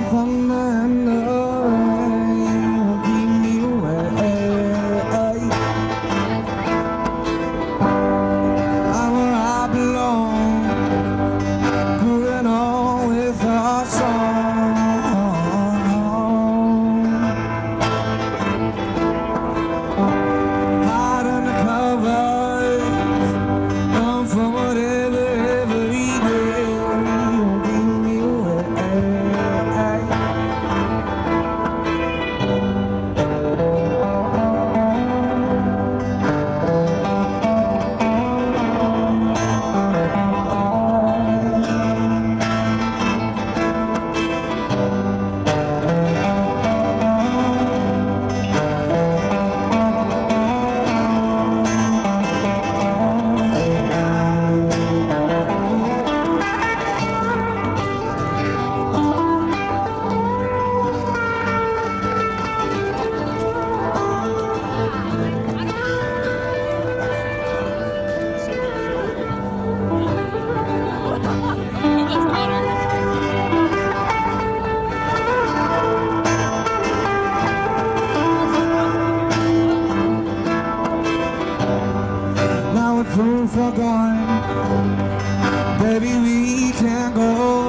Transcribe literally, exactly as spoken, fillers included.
thunder and the rain won't keep me away. I'm where I belong, moving on with our song. Hide under covers, run from whatever every day won't keep me away. Now we're too far gone, baby, we can't go